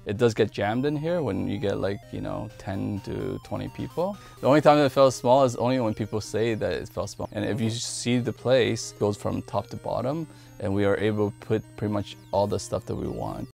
It does get jammed in here when you get like, you know, 10 to 20 people. The only time that it felt small is only when people say that it felt small. And if you see the place, it goes from top to bottom, and we are able to put pretty much all the stuff that we want.